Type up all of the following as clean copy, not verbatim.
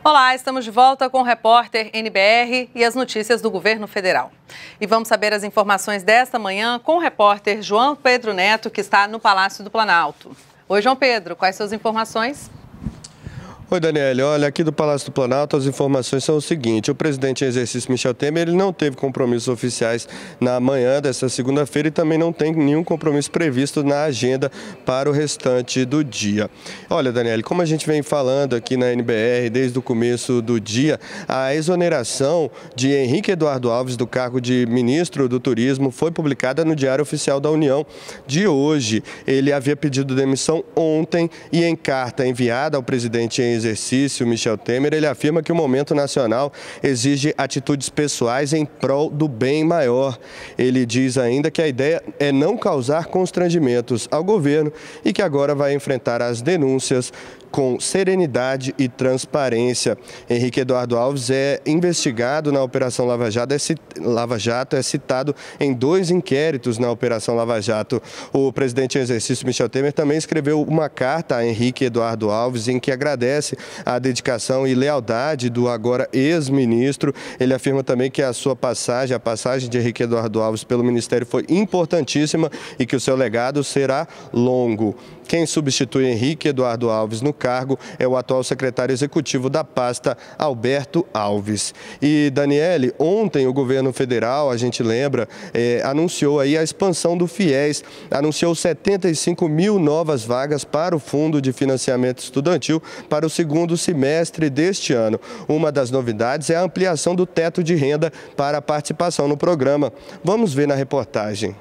Olá, estamos de volta com o repórter NBR e as notícias do governo federal. E vamos saber as informações desta manhã com o repórter João Pedro Neto, que está no Palácio do Planalto. Oi, João Pedro, quais suas informações? Oi, Daniele. Olha, aqui do Palácio do Planalto as informações são o seguinte: o presidente em exercício Michel Temer ele não teve compromissos oficiais na manhã desta segunda-feira e também não tem nenhum compromisso previsto na agenda para o restante do dia. Olha, Daniele, como a gente vem falando aqui na NBR desde o começo do dia, a exoneração de Henrique Eduardo Alves do cargo de ministro do Turismo foi publicada no Diário Oficial da União de hoje. Ele havia pedido demissão ontem e em carta enviada ao presidente em exercício, Michel Temer, ele afirma que o momento nacional exige atitudes pessoais em prol do bem maior. Ele diz ainda que a ideia é não causar constrangimentos ao governo e que agora vai enfrentar as denúncias com serenidade e transparência. Henrique Eduardo Alves é investigado na Operação Lava Jato, é citado em 2 inquéritos na Operação Lava Jato. O presidente em exercício, Michel Temer, também escreveu uma carta a Henrique Eduardo Alves em que agradece a dedicação e lealdade do agora ex-ministro. Ele afirma também que a passagem de Henrique Eduardo Alves pelo ministério foi importantíssima e que o seu legado será longo. Quem substitui Henrique Eduardo Alves no cargo é o atual secretário executivo da pasta, Alberto Alves. E, Daniele, ontem o governo federal, a gente lembra, anunciou aí a expansão do FIES, anunciou 75 mil novas vagas para o Fundo de Financiamento Estudantil para o segundo semestre deste ano. Uma das novidades é a ampliação do teto de renda para a participação no programa. Vamos ver na reportagem.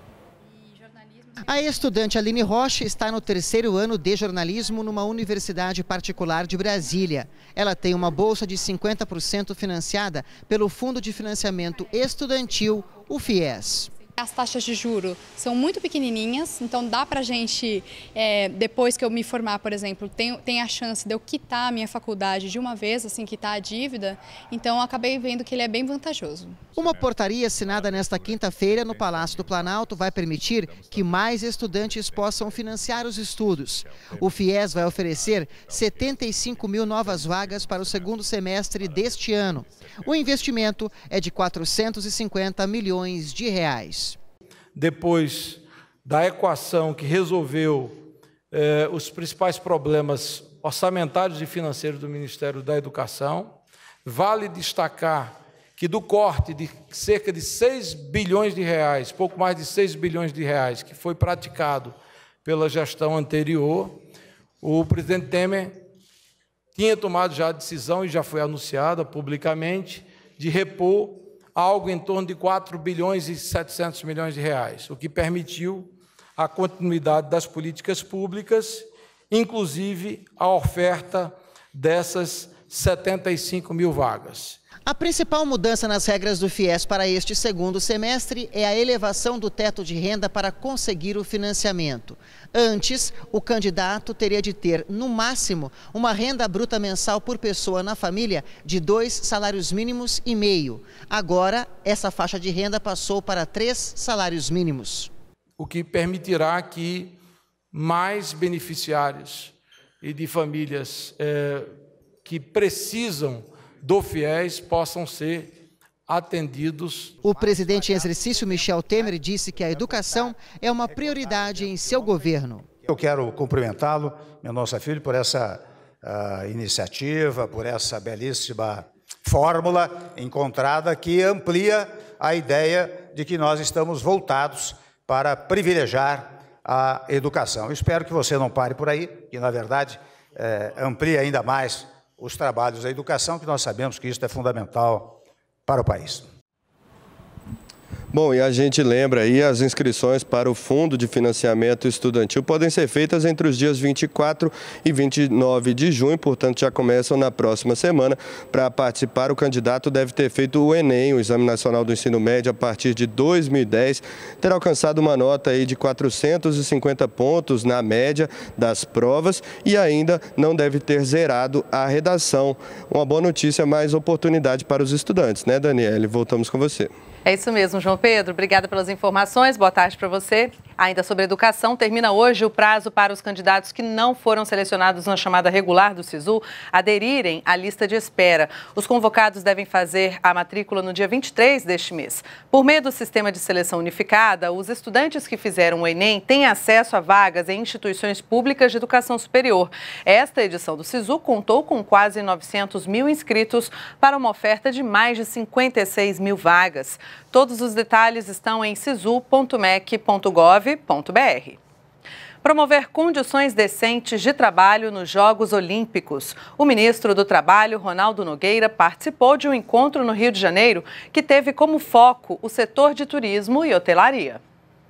A estudante Aline Rocha está no 3º ano de jornalismo numa universidade particular de Brasília. Ela tem uma bolsa de 50% financiada pelo Fundo de Financiamento Estudantil, o FIES. As taxas de juros são muito pequenininhas, então dá para a gente, depois que eu me formar, por exemplo, tem a chance de eu quitar a minha faculdade de uma vez, assim, quitar a dívida, então eu acabei vendo que ele é bem vantajoso. Uma portaria assinada nesta quinta-feira no Palácio do Planalto vai permitir que mais estudantes possam financiar os estudos. O FIES vai oferecer 75 mil novas vagas para o segundo semestre deste ano. O investimento é de 450 milhões de reais. Depois da equação que resolveu os principais problemas orçamentários e financeiros do Ministério da Educação, vale destacar que do corte de cerca de 6 bilhões de reais, pouco mais de 6 bilhões de reais, que foi praticado pela gestão anterior, o presidente Temer tinha tomado já a decisão, e já foi anunciada publicamente, de repor algo em torno de 4 bilhões e 700 milhões de reais, o que permitiu a continuidade das políticas públicas, inclusive a oferta dessas 75 mil vagas. A principal mudança nas regras do FIES para este segundo semestre é a elevação do teto de renda para conseguir o financiamento. Antes, o candidato teria de ter, no máximo, uma renda bruta mensal por pessoa na família de 2 salários mínimos e meio. Agora, essa faixa de renda passou para 3 salários mínimos. O que permitirá que mais beneficiários e de famílias que precisam do FIES possam ser atendidos. O presidente em exercício, Michel Temer, disse que a educação é uma prioridade em seu governo. Eu quero cumprimentá-lo, Mendonça Filho, por essa iniciativa, por essa belíssima fórmula encontrada que amplia a ideia de que nós estamos voltados para privilegiar a educação. Eu espero que você não pare por aí, que, na verdade, amplie ainda mais os trabalhos da educação, que nós sabemos que isso é fundamental para o país. Bom, e a gente lembra aí, as inscrições para o Fundo de Financiamento Estudantil podem ser feitas entre os dias 24 e 29 de junho, portanto já começam na próxima semana. Para participar, o candidato deve ter feito o Enem, o Exame Nacional do Ensino Médio, a partir de 2010, ter alcançado uma nota aí de 450 pontos na média das provas e ainda não deve ter zerado a redação. Uma boa notícia, mais oportunidade para os estudantes, né, Daniele? Voltamos com você. É isso mesmo, João Pedro. Pedro, obrigada pelas informações. Boa tarde para você. Ainda sobre educação, termina hoje o prazo para os candidatos que não foram selecionados na chamada regular do SISU aderirem à lista de espera. Os convocados devem fazer a matrícula no dia 23 deste mês. Por meio do sistema de seleção unificada, os estudantes que fizeram o Enem têm acesso a vagas em instituições públicas de educação superior. Esta edição do SISU contou com quase 900 mil inscritos para uma oferta de mais de 56 mil vagas. Todos os detalhes estão em sisu.mec.gov.br. Promover condições decentes de trabalho nos Jogos Olímpicos. O ministro do Trabalho, Ronaldo Nogueira, participou de um encontro no Rio de Janeiro que teve como foco o setor de turismo e hotelaria.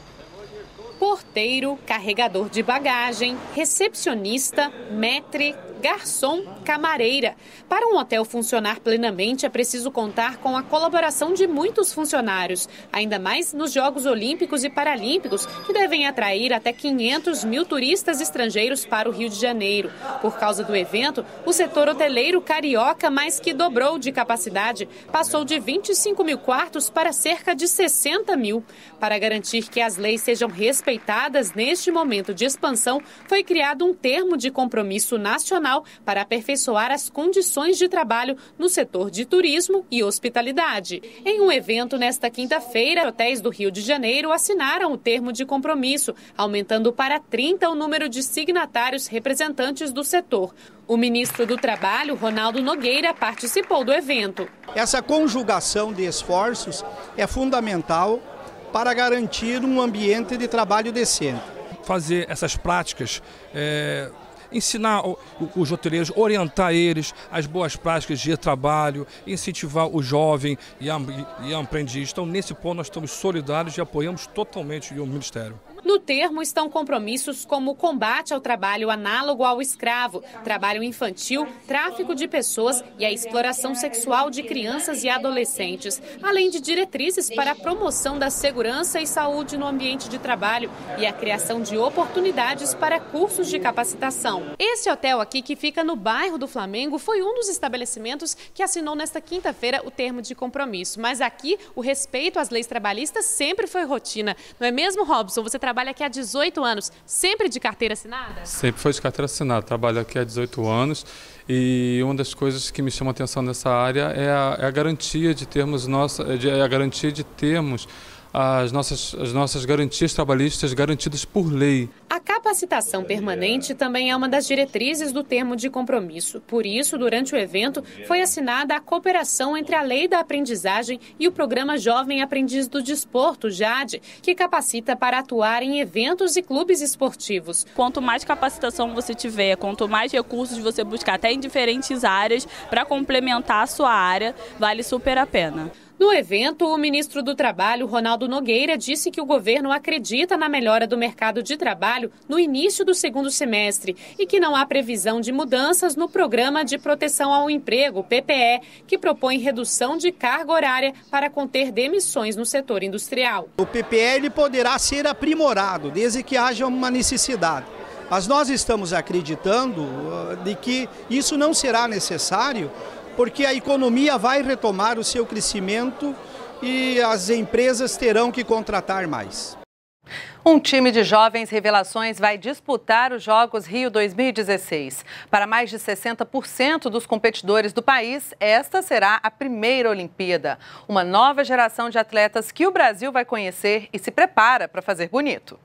Porteiro, carregador de bagagem, recepcionista, maître, garçom, camareira. Para um hotel funcionar plenamente, é preciso contar com a colaboração de muitos funcionários, ainda mais nos Jogos Olímpicos e Paralímpicos, que devem atrair até 500 mil turistas estrangeiros para o Rio de Janeiro. Por causa do evento, o setor hoteleiro carioca mais que dobrou de capacidade, passou de 25 mil quartos para cerca de 60 mil. Para garantir que as leis sejam respeitadas neste momento de expansão, foi criado um termo de compromisso nacional para aperfeiçoar as condições de trabalho no setor de turismo e hospitalidade. Em um evento nesta quinta-feira, hotéis do Rio de Janeiro assinaram o termo de compromisso, aumentando para 30 o número de signatários representantes do setor. O ministro do Trabalho, Ronaldo Nogueira, participou do evento. Essa conjugação de esforços é fundamental para garantir um ambiente de trabalho decente. Fazer essas práticas, ensinar os hoteleiros, orientar eles as boas práticas de trabalho, incentivar o jovem e a aprendiz. Então, nesse ponto, nós estamos solidários e apoiamos totalmente o Ministério. No termo estão compromissos como o combate ao trabalho análogo ao escravo, trabalho infantil, tráfico de pessoas e a exploração sexual de crianças e adolescentes, além de diretrizes para a promoção da segurança e saúde no ambiente de trabalho e a criação de oportunidades para cursos de capacitação. Esse hotel aqui, que fica no bairro do Flamengo, foi um dos estabelecimentos que assinou nesta quinta-feira o termo de compromisso. Mas aqui, o respeito às leis trabalhistas sempre foi rotina. Não é mesmo, Robson? Você trabalha aqui há 18 anos, sempre de carteira assinada? Sempre foi de carteira assinada, trabalho aqui há 18 anos e uma das coisas que me chama a atenção nessa área é a garantia de termos as nossas garantias trabalhistas garantidas por lei. A capacitação permanente também é uma das diretrizes do termo de compromisso. Por isso, durante o evento, foi assinada a cooperação entre a Lei da Aprendizagem e o Programa Jovem Aprendiz do Desporto, JADE, que capacita para atuar em eventos e clubes esportivos. Quanto mais capacitação você tiver, quanto mais recursos você buscar, até em diferentes áreas, para complementar a sua área, vale super a pena. No evento, o ministro do Trabalho, Ronaldo Nogueira, disse que o governo acredita na melhora do mercado de trabalho no início do segundo semestre e que não há previsão de mudanças no Programa de Proteção ao Emprego, PPE, que propõe redução de carga horária para conter demissões no setor industrial. O PPE ele poderá ser aprimorado desde que haja uma necessidade. Mas nós estamos acreditando de que isso não será necessário, porque a economia vai retomar o seu crescimento e as empresas terão que contratar mais. Um time de jovens revelações vai disputar os Jogos Rio 2016. Para mais de 60% dos competidores do país, esta será a primeira Olimpíada. Uma nova geração de atletas que o Brasil vai conhecer e se prepara para fazer bonito.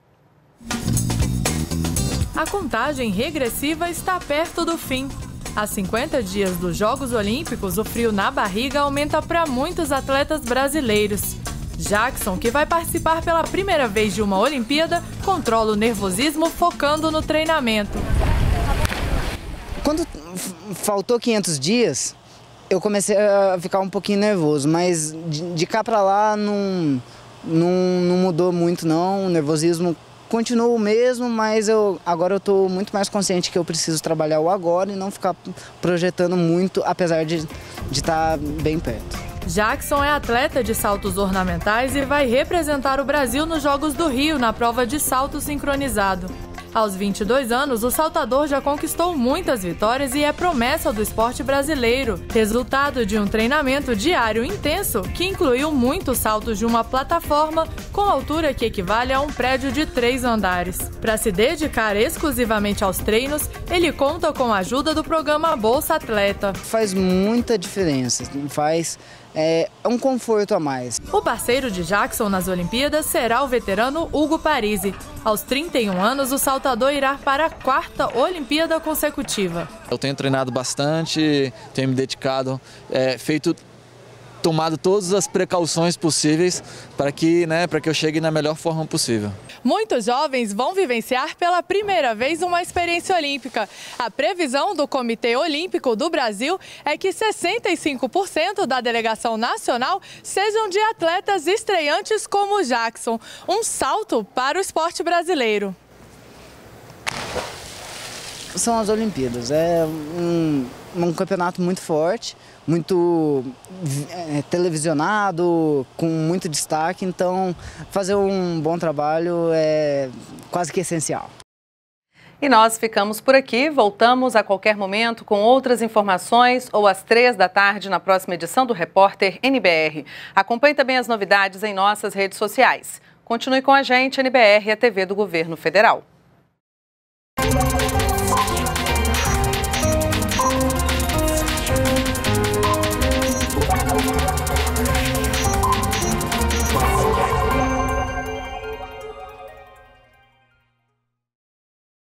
A contagem regressiva está perto do fim. Há 50 dias dos Jogos Olímpicos, o frio na barriga aumenta para muitos atletas brasileiros. Jackson, que vai participar pela primeira vez de uma Olimpíada, controla o nervosismo focando no treinamento. Quando faltou 500 dias, eu comecei a ficar um pouquinho nervoso, mas de cá para lá não mudou muito não, o nervosismo continua o mesmo, mas agora eu estou muito mais consciente que eu preciso trabalhar o agora e não ficar projetando muito, apesar de estar bem perto. Jackson é atleta de saltos ornamentais e vai representar o Brasil nos Jogos do Rio, na prova de salto sincronizado. Aos 22 anos, o saltador já conquistou muitas vitórias e é promessa do esporte brasileiro, resultado de um treinamento diário intenso que incluiu muitos saltos de uma plataforma com altura que equivale a um prédio de 3 andares. Para se dedicar exclusivamente aos treinos, ele conta com a ajuda do programa Bolsa Atleta. Faz muita diferença, faz um conforto a mais. O parceiro de Jackson nas Olimpíadas será o veterano Hugo Parisi. Aos 31 anos, o saltador irá para a 4ª Olimpíada consecutiva. Eu tenho treinado bastante, tenho me dedicado, tomado todas as precauções possíveis para que eu chegue na melhor forma possível. Muitos jovens vão vivenciar pela primeira vez uma experiência olímpica. A previsão do Comitê Olímpico do Brasil é que 65% da delegação nacional sejam de atletas estreantes como o Jackson. Um salto para o esporte brasileiro. São as Olimpíadas, é um campeonato muito forte, muito televisionado, com muito destaque, então fazer um bom trabalho é quase que essencial. E nós ficamos por aqui, voltamos a qualquer momento com outras informações ou às 3 da tarde na próxima edição do Repórter NBR. Acompanhe também as novidades em nossas redes sociais. Continue com a gente, NBR, a TV do Governo Federal.